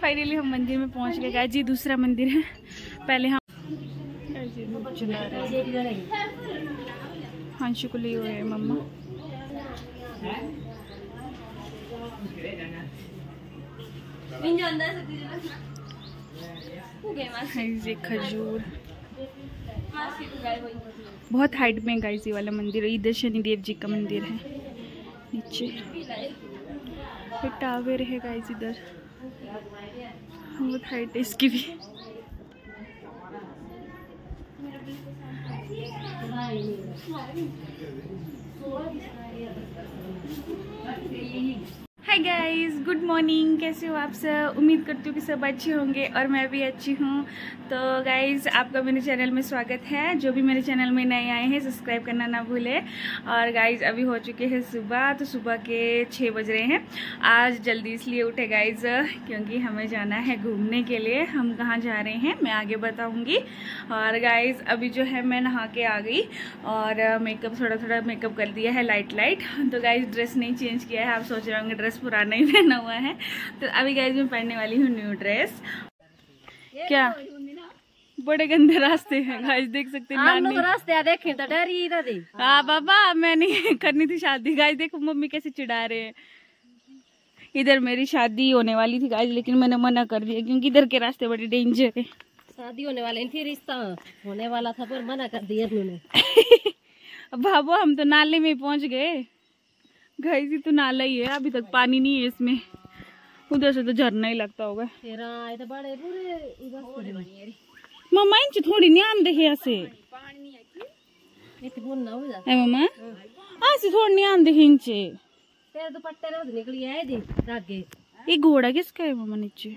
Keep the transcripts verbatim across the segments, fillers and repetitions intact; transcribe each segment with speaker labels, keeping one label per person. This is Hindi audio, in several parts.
Speaker 1: फाइनली हम मंदिर में पहुंच गए गाइस। जी दूसरा मंदिर है। पहले हम चला रहे हंशु को लिए हुए हैं मम्मा। ये खजूर बहुत हाइट में गाइस ये वाला मंदिर है। इधर शनिदेव जी का मंदिर है, नीचे फिर टावर है गाइस इधर, बहुत हाइट है इसकी भी। Hi guys, good morning. कैसे हो आप सब? उम्मीद करती हूँ कि सब अच्छे होंगे और मैं भी अच्छी हूँ। तो गाइस आपका मेरे चैनल में स्वागत है। जो भी मेरे चैनल में नए आए हैं सब्सक्राइब करना ना भूलें। और गाइस अभी हो चुके हैं सुबह, तो सुबह के छः बज रहे हैं। आज जल्दी इसलिए उठे गाइस क्योंकि हमें जाना है घूमने के लिए। हम कहाँ जा रहे हैं मैं आगे बताऊँगी। और गाइस अभी जो है मैं नहा के आ गई और मेकअप थोड़ा थोड़ा मेकअप कर दिया है लाइट लाइट। तो गाइस ड्रेस नहीं चेंज किया है। आप सोच रहे होंगे ड्रेस पुराना ही पहना हुआ है। तो अभी गाइस मैं पहनने वाली हूँ न्यू ड्रेस। क्या बड़े गंदे रास्ते हैं गाइस, देख सकते हैं नानी
Speaker 2: रास्ते देखे तो डरी दादी।
Speaker 1: हाँ बाबा मैं नहीं करनी थी शादी गाइस। देखो मम्मी कैसे चिढ़ा रहे हैं। इधर मेरी शादी होने वाली थी गाइस, लेकिन मैंने मना कर दिया क्योंकि इधर के रास्ते बड़े डेंजर है।
Speaker 2: शादी होने वाली थी, रिश्ता होने वाला था पर मना कर दिया उन्होंने।
Speaker 1: बाबू हम तो नाले में पहुंच गए गाइस। तो नाला ही है, अभी तक पानी नहीं है इसमें। उधर से तो झरना ही लगता होगा।
Speaker 2: तो बड़े पूरे
Speaker 1: मम्मा इंच थोड़ी नहीं आम देखे ऐसे मम्मा ऐसे थोड़ी नहीं आम देखे इंचे।
Speaker 2: तेरे दुपट्टे ना निकली है दी धागे।
Speaker 1: ये घोड़ा किसका है मम्मा? नीचे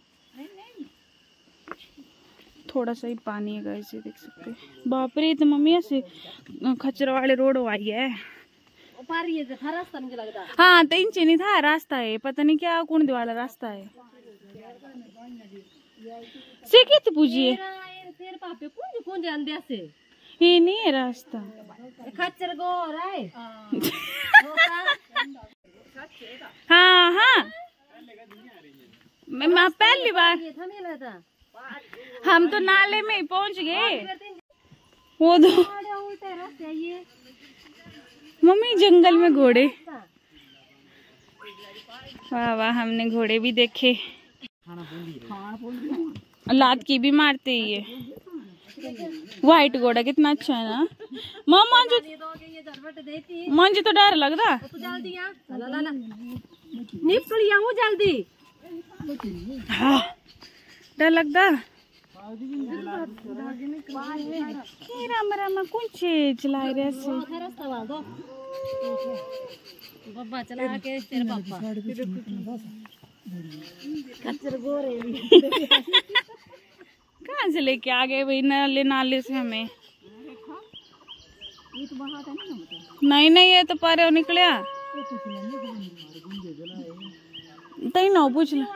Speaker 1: थोड़ा सा ही पानी है गाइस, देख सकते हैं। बाप रे, तो मम्मी ऐसे खचरा वाले रोड आई है।
Speaker 2: रास्ता मुझे लगता है।
Speaker 1: हाँ तो इंचे नहीं था रास्ता है, पता नहीं क्या कौन वाला रास्ता है। से कितने पूछिए
Speaker 2: तेरे पापे कौन कौन जानते से
Speaker 1: ये नहीं है रास्ता।
Speaker 2: खच्चर गो रहा है।
Speaker 1: हाँ हाँ मैं पहली बार हम तो नाले में ही पहुंच गए। वो दो मम्मी जंगल में घोड़े। वाह वाह, हमने घोड़े भी देखे। लात की भी मारते ही है। व्हाइट घोड़ा कितना अच्छा है ना। मामा जो मुझे तो डर लगता।
Speaker 2: जल्दी
Speaker 1: हाँ डर लगता। राम राम कुछ चला रहे
Speaker 2: बब्बा चला के तेरे पापा
Speaker 1: कहाँ से लेके आ गए भाई नाले नाले से हमें। नहीं नहीं ये तो पारे निकले तई ना पूछ लो।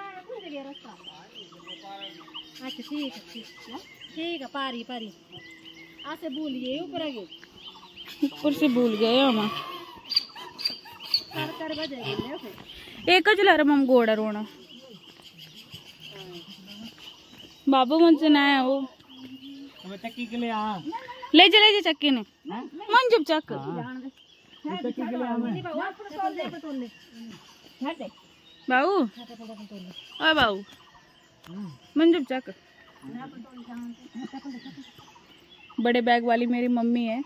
Speaker 2: अच्छा ठीक है ठीक है पारी पारी आसे भूलिए ऊपर आगे
Speaker 1: ऊपर से भूल गए हम।
Speaker 2: कर कर बजे
Speaker 1: एक चला रहा हम घोड़ा रोना। बाबू मुझसे ना है वो
Speaker 2: चक्की के लिए आ
Speaker 1: ले जा ले जा चक्की ने मन जब चक बाबू ओ बाबू मन जब चक। बड़े बैग वाली मेरी मम्मी है।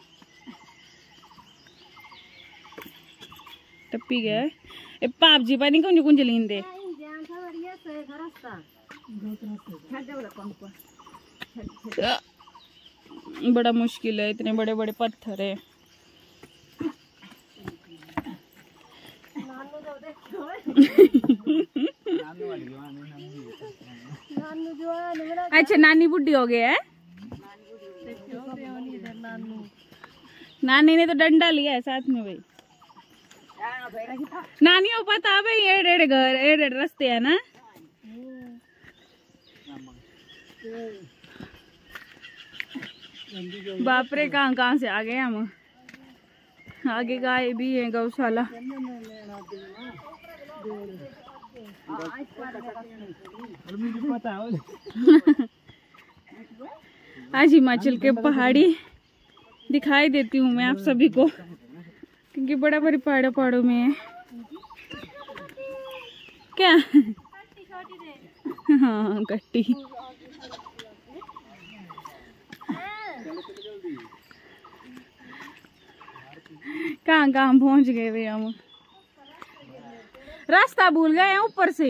Speaker 1: टप्पी गए पाप जी पानी कुंज कुंज लींदे। बड़ा मुश्किल है, इतने बड़े बड़े पत्थर है। अच्छा नानी बुढ़ी हो गई है। नानी ने तो डंडा लिया है साथ में भाई। नानी को पता भाई एड़ एड़ घर एड़ एड़ रास्ते है ना। बाप रे कहाँ कहाँ से आ गए हम। आगे गाय भी है गौशाला। आज हिमाचल के पहाड़ी दिखाई देती हूँ मैं आप सभी को, क्योंकि बड़ा बड़ी पहाड़ों पहाड़ों में है क्या। हाँ गट्टी। कहाँ कहाँ पहुँच गए वे हम, रास्ता भूल गए हैं ऊपर से।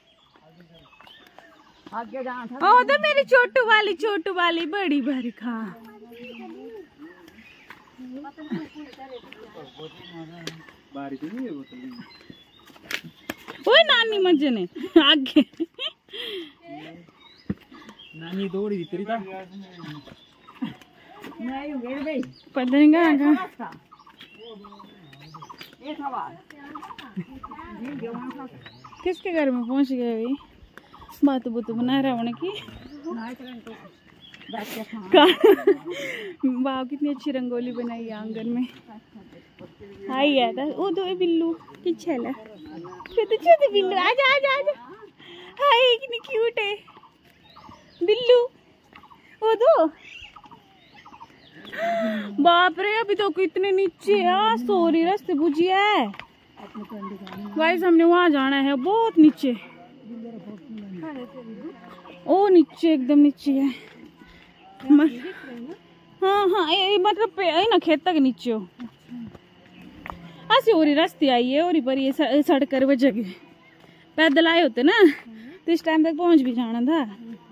Speaker 2: आगे जहाँ था
Speaker 1: ओ तो मेरी छोटू वाली छोटू वाली बड़ी भारी खा। ओए नानी मजने आगे
Speaker 3: नानी दौड़ी तेरी था
Speaker 2: नहीं गिर गई।
Speaker 1: पता नहीं कहाँ कहाँ। किसके घर में पहुंच गए भाई, बात बुत बना रहा होने की। वाह कितनी अच्छी रंगोली बनाई है आंगन में। आई है था वो दो बिल्लू पीछे ला, छोटे छोटे बिल्लू आजा आजा आजा। हाय कितनी क्यूट है बिल्लू वो दो। बाप रे अभी तो कितने नीचे है, सॉरी रास्ते बुझिया है गाइस, हमने वहां जाना है बहुत नीचे। ओ नीचे एकदम नीचे है। हाँ हाँ ये मतलब पे ना खेत तक नीचे हो ऐसी और रास्ते आई है और पर ये सड़क कर वजह के पैदल आए होते ना तो इस टाइम तक पहुंच भी जाना था।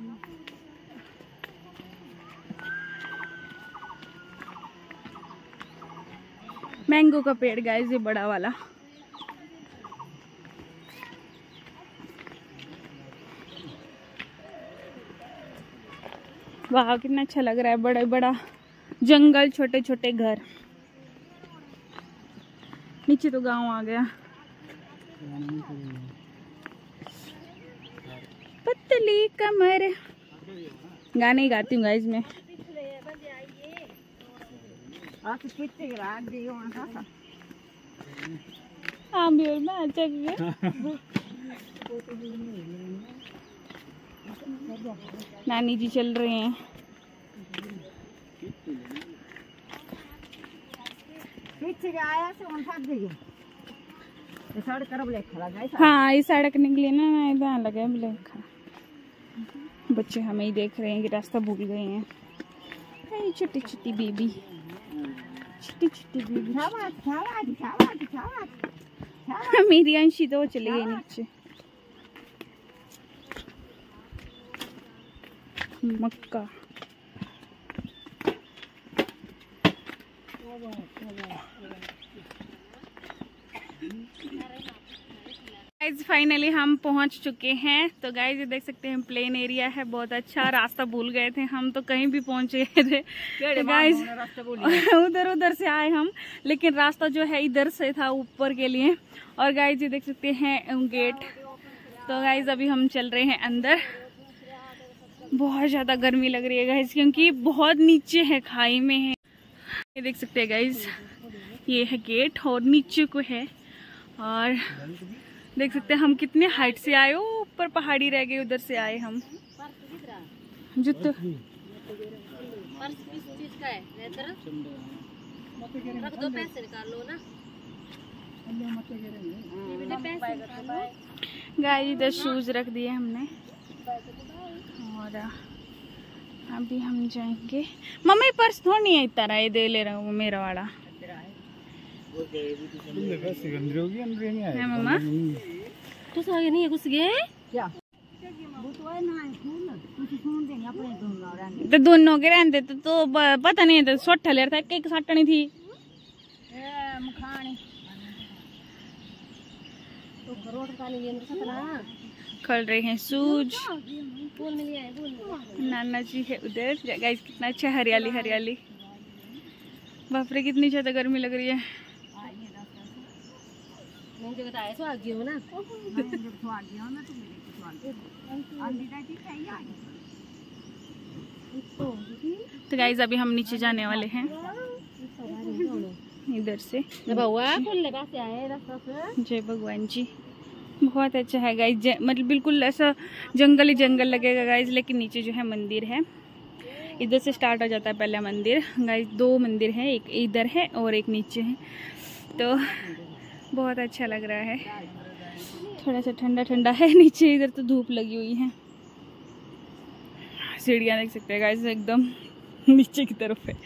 Speaker 1: मैंगो का पेड़ गाइस ये बड़ा वाला। वाह कितना अच्छा लग रहा है, बड़ा बड़ा जंगल छोटे छोटे घर। नीचे तो गांव आ गया। पतली कमर गाने ही गाती हूँ गाइस मैं। हाँ भी और मैं अच्छा नानी जी चल रहे हैं। हाँ ये सड़क निकली ना इधर लगे ब्लैक। बच्चे हमें ही देख रहे हैं कि रास्ता भूल गए हैं। छोटी छोटी बेबी छोटी छोटी बेबी। मेरी अंशी तो चली गई नीचे। मक्का गाइज फाइनली हम पहुंच चुके हैं। तो गाइज ये देख सकते हैं प्लेन एरिया है, बहुत अच्छा। रास्ता भूल गए थे हम, तो कहीं भी पहुंच गए थे। तो गाइज उधर उधर से आए हम, लेकिन रास्ता जो है इधर से था ऊपर के लिए। और गाइज ये देख सकते हैं गेट। तो गाइज अभी हम चल रहे हैं अंदर। बहुत ज्यादा गर्मी लग रही है गाइज, क्योंकि बहुत नीचे है, खाई में है। ये देख सकते हैं गाइज ये है गेट और नीचे को है। और देख सकते हैं हम कितने हाइट से आए, ऊपर पहाड़ी रह गई, उधर से आए हम। जुत्तो गाइस इधर शूज रख दिए हमने। और अभी हम जाएंगे। मम्मी पर्स थोड़ी नहीं है इतना, ये दे ले रहा हूँ मेरा वाला है मम्मा।
Speaker 2: कुछ आगे नहीं है, कुछ गए क्या
Speaker 1: तो दोनों के रहते तो, तो पता नहीं तो सोठा ले रहा था, एक सटनी थी। खोल रहे हैं सूज। नाना जी है उधर। गाइस कितना अच्छा हरियाली हरियाली। बाप रे कितनी ज्यादा गर्मी लग रही है। तो गाइस अभी हम नीचे जाने वाले हैं इधर से। जय भगवान जी। बहुत अच्छा है गाइज, मतलब बिल्कुल ऐसा जंगल ही जंगल लगेगा गाइज। लेकिन नीचे जो है मंदिर है, इधर से स्टार्ट हो जाता है पहला मंदिर गाइज। दो मंदिर हैं, एक इधर है और एक नीचे है, तो बहुत अच्छा लग रहा है। थोड़ा सा ठंडा ठंडा है नीचे, इधर तो धूप लगी हुई है। सीढ़ियाँ देख सकते हैं गाइज, एकदम नीचे की तरफ है।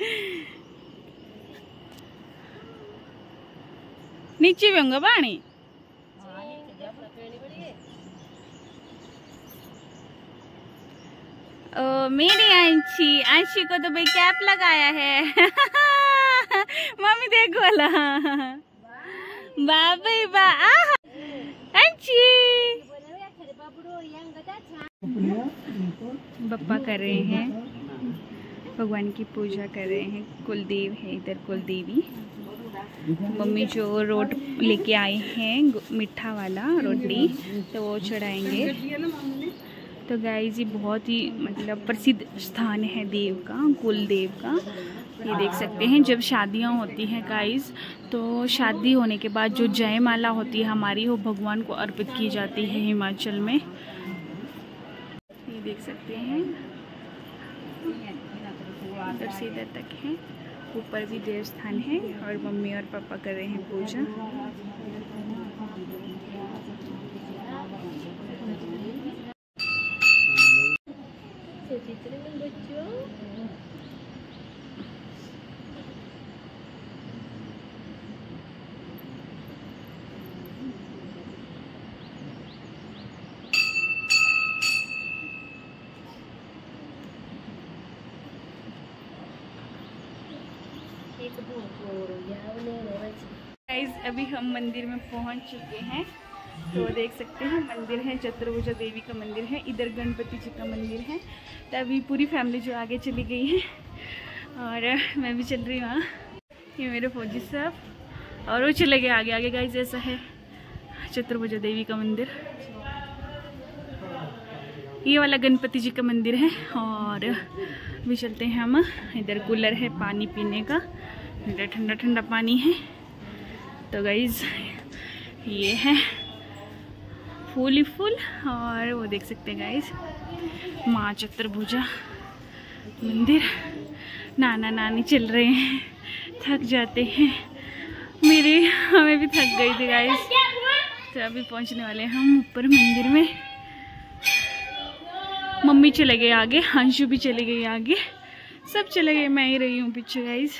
Speaker 1: नीचे भी होंगे पानी। ओ मेरी अंशी, अंशी को तो भाई कैप लगाया है। मम्मी देखो वाला बाबा बा अंशी। बप्पा कर रहे हैं, भगवान की पूजा कर रहे हैं। कुलदेव है इधर, कुलदेवी। मम्मी जो रोट लेके आए हैं मीठा वाला रोटी, तो वो चढ़ाएंगे। तो गाइस ये बहुत ही मतलब प्रसिद्ध स्थान है देव का, कुलदेव का। ये देख सकते हैं जब शादियां होती हैं गाइस, तो शादी होने के बाद जो जयमाला होती है हमारी, वो भगवान को अर्पित की जाती है हिमाचल में। ये देख सकते हैं इधर से इधर तक है, ऊपर भी देव स्थान है। और मम्मी और पापा कर रहे हैं पूजा। गाइस अभी हम मंदिर में पहुंच चुके हैं। तो देख सकते हैं मंदिर है, चतुर्भुजा देवी का मंदिर है, इधर गणपति जी का मंदिर है। तो अभी पूरी फैमिली जो आगे चली गई है और मैं भी चल रही हूँ। ये मेरे फौजी साहब, और वो चले गए आगे आगे। गाइस ऐसा है चतुर्भुजा देवी का मंदिर। ये वाला गणपति जी का मंदिर है। और अभी चलते हैं हम, इधर कूलर है पानी पीने का, इधर ठंडा ठंडा पानी है। तो गाइज ये है फूल ही फूल। और वो देख सकते हैं गाइज माँ चतुर्भुजा मंदिर। नाना नानी चल रहे हैं, थक जाते हैं। मेरी हमें भी थक गई थी गाइज। तो अभी पहुंचने वाले हैं हम ऊपर मंदिर में। मम्मी चले गए आगे, अंशु भी चले गई आगे, सब चले गए, मैं ही रही हूँ पीछे गाइज।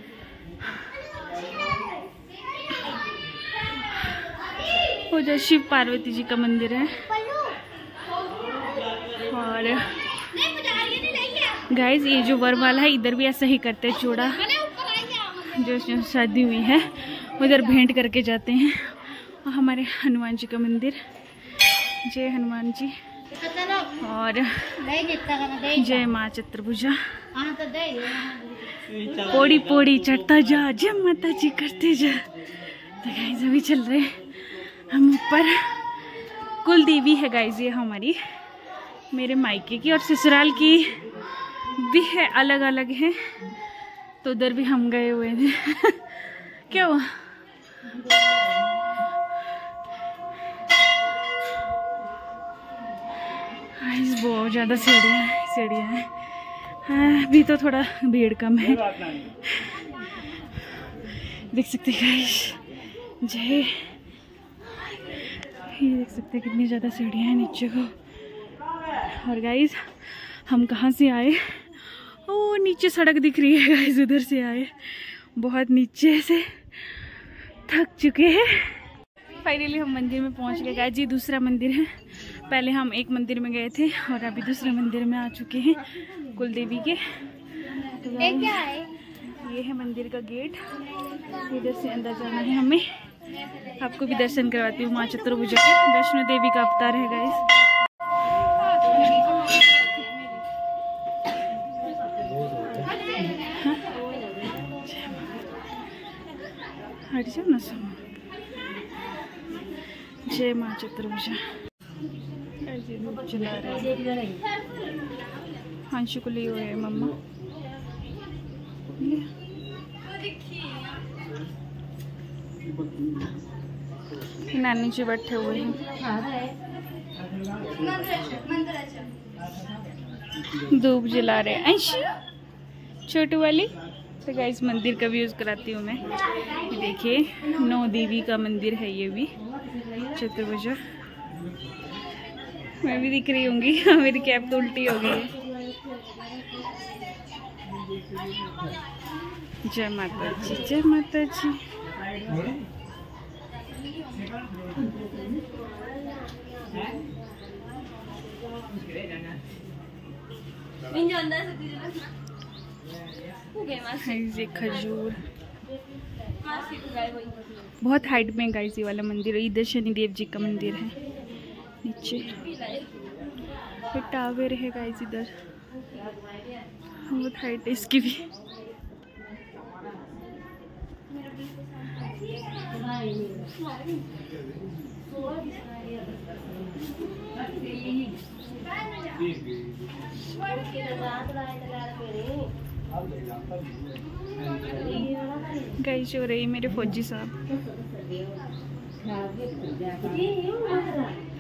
Speaker 1: उधर शिव पार्वती जी का मंदिर है। और गाइज ये जो वर वाला है, इधर भी ऐसा ही करते हैं, चूड़ा जो, जो शादी हुई है उधर भेंट करके जाते हैं। और हमारे हनुमान जी का मंदिर, जय हनुमान जी। और जय माँ चतुर्भुजा। पोड़ी पोड़ी चढ़ता जा, जय माता जी करते जा। तो गाइस अभी चल रहे हम ऊपर। कुल देवी है गाइस ये हमारी, मेरे मायके की और ससुराल की भी है, अलग अलग है। तो उधर भी हम गए हुए थे। क्या हुआ? बहुत ज़्यादा सीढ़ियाँ हैं, सीढ़ियाँ हैं। हाँ, अभी तो थोड़ा भीड़ कम है। देख सकते हैं गाइस, जय। ये देख सकते हैं कितनी ज़्यादा सीढ़ियाँ हैं नीचे को। और गाइस हम कहाँ से आए? ओ नीचे सड़क दिख रही है गाइस, उधर से आए। बहुत नीचे से थक चुके हैं। फाइनली हम मंदिर में पहुँच गए गाइस। ये दूसरा मंदिर है, पहले हम एक मंदिर में गए थे और अभी दूसरे मंदिर में आ चुके हैं कुलदेवी के। तो क्या है? ये है मंदिर का गेट, इधर से अंदर जाना है हमें। आपको भी दर्शन करवाती हूँ। माँ चतुर्भुजा के, वैष्णो देवी का अवतार है गाइस। हट जाओ ना सुनो। जय माँ चतुर्भुजा। चला रहे अंशु को लिए हुए है मम्मा। नानी जी बैठे हुए हैं, धूप जला रहे हैं। अंशी छोटू वाली। तो गाइस मंदिर का भी यूज़ कराती हूँ मैं। ये देखिए नौ देवी का मंदिर है ये भी, चतुर्भुजा। मैं भी दिख रही होंगी, मेरी कैप तो उल्टी हो गई है। जय माता जी, जय माता जी। ये खजूर बहुत हाइट में गाइस ये वाला मंदिर है। इधर शनिदेव जी का मंदिर है, नीचे फिर टावर है गाइस इधर, बहुत हाइट है इसकी भी। गाइस हो रही मेरे फौजी साहब।